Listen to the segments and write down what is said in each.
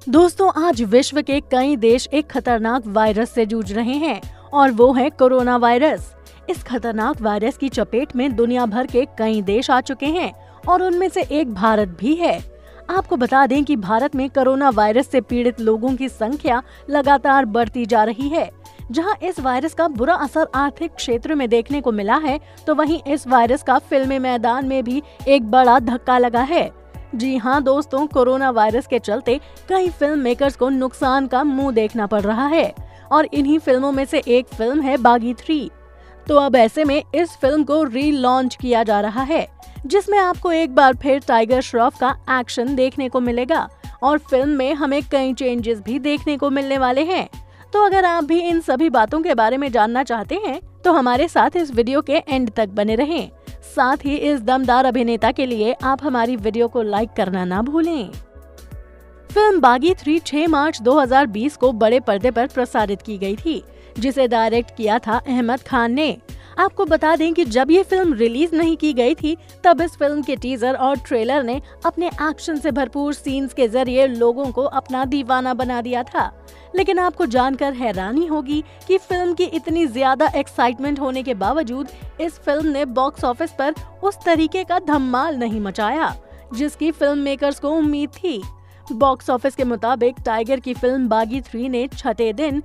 दोस्तों, आज विश्व के कई देश एक खतरनाक वायरस से जूझ रहे हैं और वो है कोरोना वायरस। इस खतरनाक वायरस की चपेट में दुनिया भर के कई देश आ चुके हैं और उनमें से एक भारत भी है। आपको बता दें कि भारत में कोरोना वायरस से पीड़ित लोगों की संख्या लगातार बढ़ती जा रही है। जहां इस वायरस का बुरा असर आर्थिक क्षेत्र में देखने को मिला है, तो वहीं इस वायरस का फिल्मी मैदान में भी एक बड़ा धक्का लगा है। जी हाँ दोस्तों, कोरोना वायरस के चलते कई फिल्म मेकर्स को नुकसान का मुंह देखना पड़ रहा है और इन्हीं फिल्मों में से एक फिल्म है बागी 3। तो अब ऐसे में इस फिल्म को री-लॉन्च किया जा रहा है, जिसमें आपको एक बार फिर टाइगर श्रॉफ का एक्शन देखने को मिलेगा और फिल्म में हमें कई चेंजेस भी देखने को मिलने वाले हैं। तो अगर आप भी इन सभी बातों के बारे में जानना चाहते हैं तो हमारे साथ इस वीडियो के एंड तक बने रहें। साथ ही इस दमदार अभिनेता के लिए आप हमारी वीडियो को लाइक करना ना भूलें। फिल्म बागी 3 6 मार्च 2020 को बड़े पर्दे पर प्रसारित की गई थी, जिसे डायरेक्ट किया था अहमद खान ने। आपको बता दें कि जब ये फिल्म रिलीज नहीं की गई थी, तब इस फिल्म के टीजर और ट्रेलर ने अपने एक्शन से भरपूर सीन्स के जरिए लोगों को अपना दीवाना बना दिया था। लेकिन आपको जानकर हैरानी होगी कि फिल्म की इतनी ज्यादा एक्साइटमेंट होने के बावजूद इस फिल्म ने बॉक्स ऑफिस पर उस तरीके का धमाल नहीं मचाया जिसकी फिल्म मेकर्स को उम्मीद थी। बॉक्स ऑफिस के मुताबिक टाइगर की फिल्म बागी 3 ने छठे दिन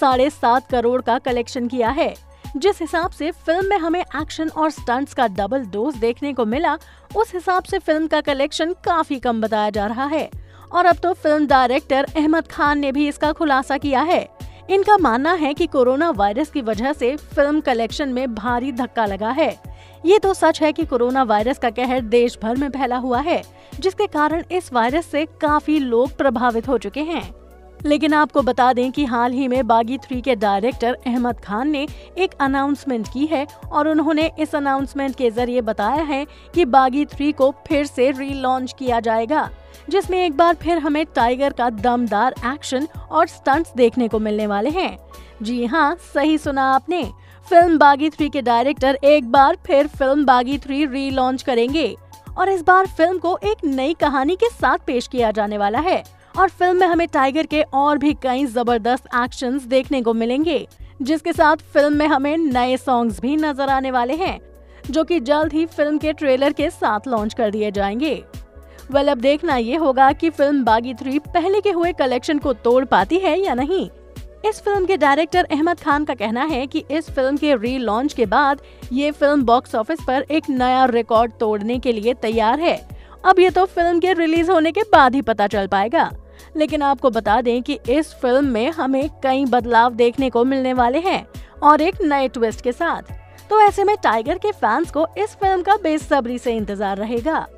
7.5 करोड़ का कलेक्शन किया है। जिस हिसाब से फिल्म में हमें एक्शन और स्टंट्स का डबल डोज देखने को मिला, उस हिसाब से फिल्म का कलेक्शन काफी कम बताया जा रहा है। और अब तो फिल्म डायरेक्टर अहमद खान ने भी इसका खुलासा किया है। इनका मानना है कि कोरोना वायरस की वजह से फिल्म कलेक्शन में भारी धक्का लगा है। ये तो सच है कि कोरोना वायरस का कहर देश भर में फैला हुआ है, जिसके कारण इस वायरस से काफी लोग प्रभावित हो चुके हैं। लेकिन आपको बता दें कि हाल ही में बागी 3 के डायरेक्टर अहमद खान ने एक अनाउंसमेंट की है और उन्होंने इस अनाउंसमेंट के जरिए बताया है कि बागी 3 को फिर से री-लॉन्च किया जाएगा, जिसमें एक बार फिर हमें टाइगर का दमदार एक्शन और स्टंट्स देखने को मिलने वाले हैं। जी हाँ, सही सुना आपने। फिल्म बागी 3 के डायरेक्टर एक बार फिर फिल्म बागी 3 री-लॉन्च करेंगे और इस बार फिल्म को एक नई कहानी के साथ पेश किया जाने वाला है और फिल्म में हमें टाइगर के और भी कई जबरदस्त एक्शंस देखने को मिलेंगे, जिसके साथ फिल्म में हमें नए सॉन्ग्स भी नजर आने वाले हैं, जो कि जल्द ही फिल्म के ट्रेलर के साथ लॉन्च कर दिए जाएंगे। वेल, अब देखना ये होगा कि फिल्म बागी 3 पहले के हुए कलेक्शन को तोड़ पाती है या नहीं। इस फिल्म के डायरेक्टर अहमद खान का कहना है कि इस फिल्म के री लॉन्च के बाद ये फिल्म बॉक्स ऑफिस पर एक नया रिकॉर्ड तोड़ने के लिए तैयार है। अब ये तो फिल्म के रिलीज होने के बाद ही पता चल पाएगा। लेकिन आपको बता दें कि इस फिल्म में हमें कई बदलाव देखने को मिलने वाले हैं और एक नए ट्विस्ट के साथ। तो ऐसे में टाइगर के फैंस को इस फिल्म का बेसब्री से इंतजार रहेगा।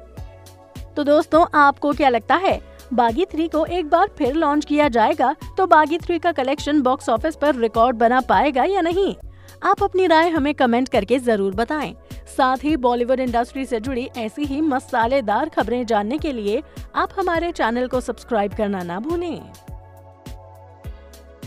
तो दोस्तों, आपको क्या लगता है, बागी 3 को एक बार फिर लॉन्च किया जाएगा तो बागी 3 का कलेक्शन बॉक्स ऑफिस पर रिकॉर्ड बना पाएगा या नहीं? आप अपनी राय हमें कमेंट करके जरूर बताएं। साथ ही बॉलीवुड इंडस्ट्री से जुड़ी ऐसी ही मसालेदार खबरें जानने के लिए आप हमारे चैनल को सब्सक्राइब करना ना भूलें।